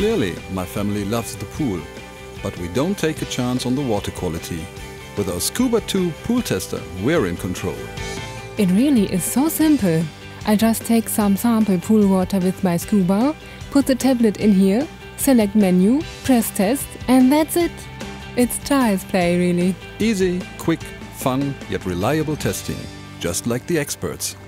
Clearly, my family loves the pool, but we don't take a chance on the water quality. With our Scuba II pool tester, we're in control. It really is so simple. I just take some sample pool water with my Scuba, put the tablet in here, select menu, press test, and that's it. It's child's play, really. Easy, quick, fun, yet reliable testing, just like the experts.